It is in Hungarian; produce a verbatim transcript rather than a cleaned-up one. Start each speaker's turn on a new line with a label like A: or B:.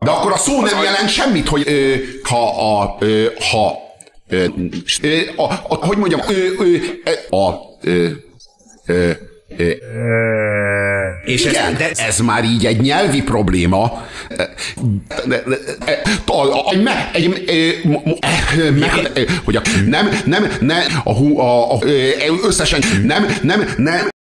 A: De akkor a szó nem jelent semmit, hogy ö, ha a... Ö, ha... Ö, ö, a, a, hogy mondjam... Ö, ö, a... Ö, ö, ö, és ez, igen, de ez már így egy nyelvi probléma. Hogy nem, nem, nem, a, a, a, összesen nem, nem, nem,